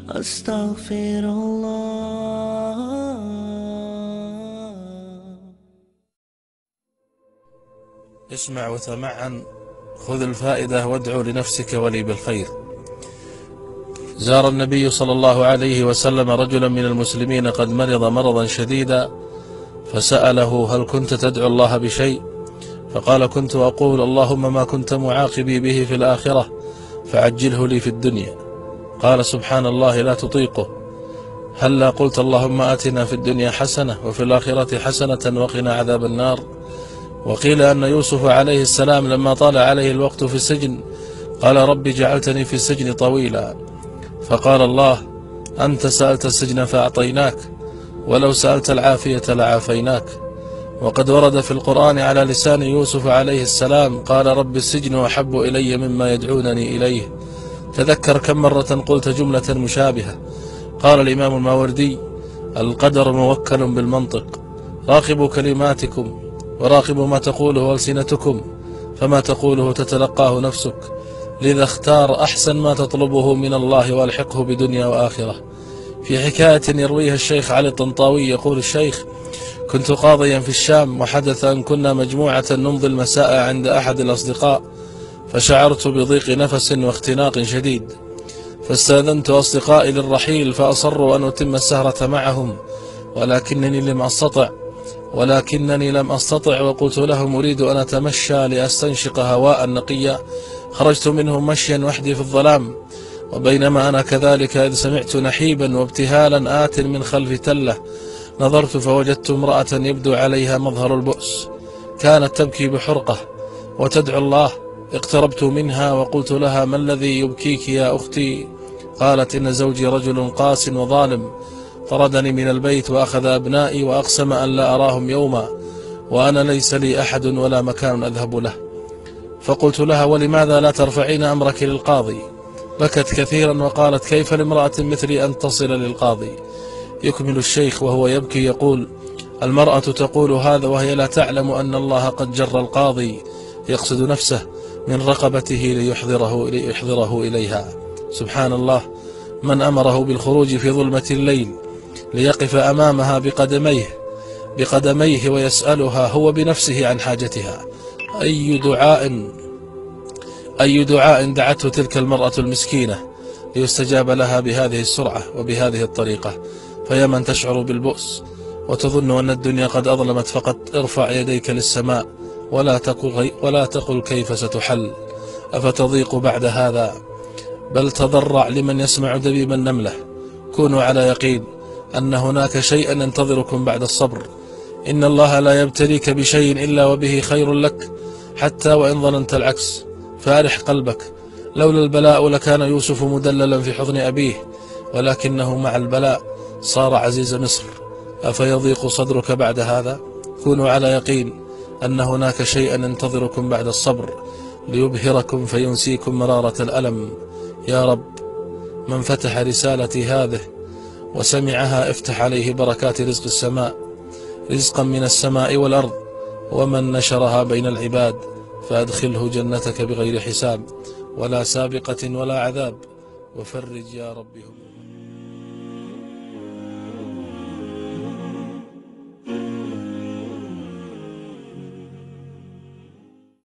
أستغفر الله. اسمع وتمعن، خذ الفائدة وادعو لنفسك ولي بالخير. زار النبي صلى الله عليه وسلم رجلا من المسلمين قد مرض مرضا شديدا، فسأله: هل كنت تدعو الله بشيء؟ فقال: كنت أقول: اللهم ما كنت معاقبي به في الآخرة فعجله لي في الدنيا. قال: سبحان الله، لا تطيقه. هلا قلت: اللهم آتنا في الدنيا حسنة وفي الآخرة حسنة وقنا عذاب النار. وقيل أن يوسف عليه السلام لما طال عليه الوقت في السجن قال: رب جعلتني في السجن طويلا. فقال الله: أنت سألت السجن فأعطيناك، ولو سألت العافية لعافيناك. وقد ورد في القرآن على لسان يوسف عليه السلام: قال: رب السجن أحب إلي مما يدعونني إليه. تذكر كم مرة قلت جملة مشابهة. قال الإمام الماوردي: القدر موكل بالمنطق، راقبوا كلماتكم وراقبوا ما تقوله ألسنتكم، فما تقوله تتلقاه نفسك، لذا اختار أحسن ما تطلبه من الله والحقه بدنيا وآخرة. في حكاية يرويها الشيخ علي الطنطاوي يقول الشيخ: كنت قاضيا في الشام، وحدث أن كنا مجموعة نمضي المساء عند أحد الأصدقاء، فشعرت بضيق نفس واختناق شديد، فاستأذنت أصدقائي للرحيل، فأصروا أن أتم السهرة معهم، ولكنني لم أستطع، وقلت لهم: أريد أن أتمشى لأستنشق هواء نقيا. خرجت منهم مشيا وحدي في الظلام، وبينما أنا كذلك إذ سمعت نحيبا وابتهالا آت من خلف تلة. نظرت فوجدت امرأة يبدو عليها مظهر البؤس، كانت تبكي بحرقة وتدعو الله. اقتربت منها وقلت لها: ما الذي يبكيك يا أختي؟ قالت: إن زوجي رجل قاس وظالم، طردني من البيت وأخذ أبنائي وأقسم أن لا أراهم يوما، وأنا ليس لي أحد ولا مكان أذهب له. فقلت لها: ولماذا لا ترفعين أمرك للقاضي؟ بكت كثيرا وقالت: كيف لامرأة مثلي أن تصل للقاضي؟ يكمل الشيخ وهو يبكي يقول: المرأة تقول هذا وهي لا تعلم أن الله قد جر القاضي يقصد نفسه من رقبته ليحضره إليها. سبحان الله، من أمره بالخروج في ظلمة الليل ليقف أمامها بقدميه ويسألها هو بنفسه عن حاجتها. أي دعاء دعته تلك المرأة المسكينة ليستجاب لها بهذه السرعة وبهذه الطريقة. فيا من تشعر بالبؤس وتظن أن الدنيا قد أظلمت، فقط ارفع يديك للسماء ولا تقل كيف ستحل، أفتضيق بعد هذا؟ بل تضرع لمن يسمع دبيب النملة. كونوا على يقين أن هناك شيئا ينتظركم بعد الصبر. إن الله لا يبتليك بشيء إلا وبه خير لك، حتى وإن ظننت العكس، فارح قلبك. لولا البلاء لكان يوسف مدللا في حضن أبيه، ولكنه مع البلاء صار عزيز مصر. أفيضيق صدرك بعد هذا؟ كونوا على يقين أن هناك شيئا ينتظركم بعد الصبر ليبهركم فينسيكم مرارة الألم. يا رب، من فتح رسالتي هذه وسمعها افتح عليه بركات رزق السماء، رزقا من السماء والأرض، ومن نشرها بين العباد فأدخله جنتك بغير حساب ولا سابقة ولا عذاب، وفرج يا رب همومنا.